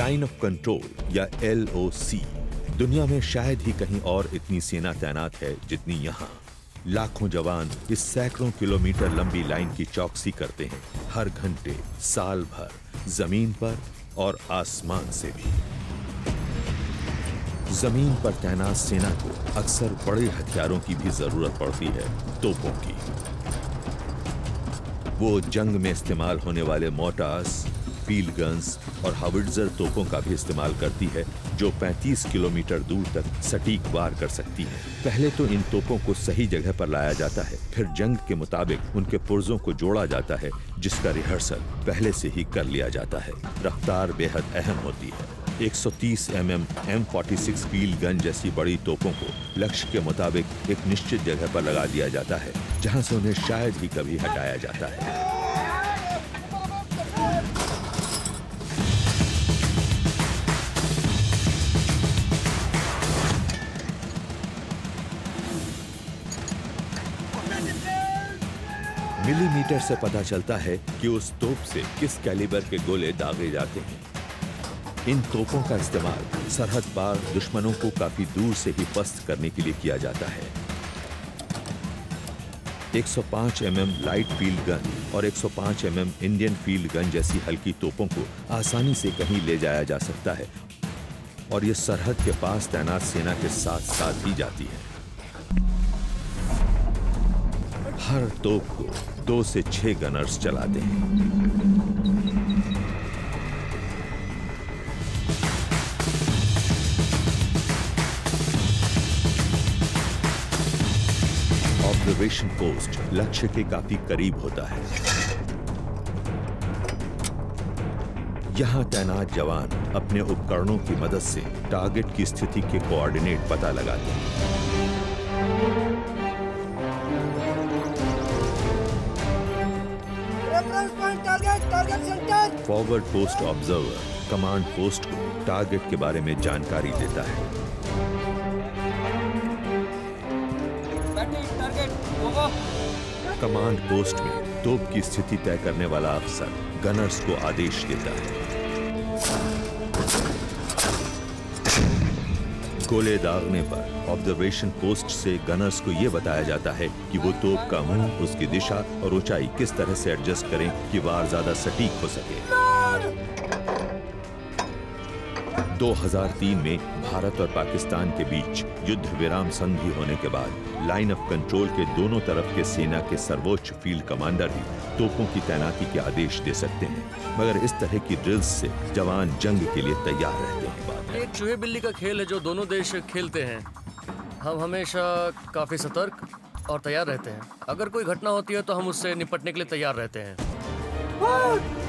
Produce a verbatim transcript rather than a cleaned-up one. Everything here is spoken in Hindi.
लाइन ऑफ कंट्रोल या एल ओ सी। दुनिया में शायद ही कहीं और इतनी सेना तैनात है जितनी यहाँ। लाखों जवान इस सैकड़ों किलोमीटर लंबी लाइन की चौकसी करते हैं, हर घंटे, साल भर, जमीन पर और आसमान से भी। जमीन पर तैनात सेना को अक्सर बड़े हथियारों की भी जरूरत पड़ती है, तोपों की। वो जंग में इस्तेमाल होने वाले मोर्टार्स, फील्ड गन्स और हाविट्जर तोपों का भी इस्तेमाल करती है, जो पैंतीस किलोमीटर दूर तक सटीक वार कर सकती है। पहले तो इन तोपों को सही जगह पर लाया जाता है, फिर जंग के मुताबिक उनके पुर्जों को जोड़ा जाता है, जिसका रिहर्सल पहले से ही कर लिया जाता है। रफ्तार बेहद अहम होती है। एक सौ तीस M M M forty six field gun जैसी बड़ी तोपों को लक्ष्य के मुताबिक एक निश्चित जगह पर लगा दिया जाता है, जहां से उन्हें शायद ही कभी हटाया जाता है। मिलीमीटर से पता चलता है कि उस तोप से किस कैलिबर के गोले दागे जाते हैं। इन तोपों का इस्तेमाल सरहद पार दुश्मनों को काफी दूर से ही पस्त करने के लिए किया जाता है। एक सौ पाँच M M light field gun और एक सौ पाँच M M Indian field gun जैसी हल्की तोपों को आसानी से कहीं ले जाया जा सकता है, और ये सरहद के पास तैनात सेना के साथ साथ ही जाती है। हर तोप को दो से छह गनर्स चलाते हैं। ऑब्जर्वेशन पोस्ट लक्ष्य के काफी करीब होता है। यहां तैनात जवान अपने उपकरणों की मदद से टारगेट की स्थिति के कोऑर्डिनेट पता लगाते हैं। Forward post observer command post को टारगेट के बारे में जानकारी देता है। कमांड पोस्ट में तोप की स्थिति तय करने वाला अफसर गनर्स को आदेश देता है। गोले दागने पर ऑब्जर्वेशन पोस्ट से गनर्स को यह बताया जाता है कि वो तोप का मुंह, उसकी दिशा और ऊंचाई किस तरह से एडजस्ट करें कि वार ज्यादा सटीक हो सके। दो हज़ार तीन में भारत और पाकिस्तान के बीच युद्ध विराम संधि होने के बाद लाइन ऑफ कंट्रोल के दोनों तरफ के सेना के सर्वोच्च फील्ड कमांडर ही तोपों की तैनाती के आदेश दे सकते हैं, मगर इस तरह की ड्रिल्स से जवान जंग के लिए तैयार रहते हैं। एक चूहे बिल्ली का खेल है जो दोनों देश खेलते हैं। हम हमेशा काफी सतर्क और तैयार रहते हैं। अगर कोई घटना होती है तो हम उससे निपटने के लिए तैयार रहते हैं।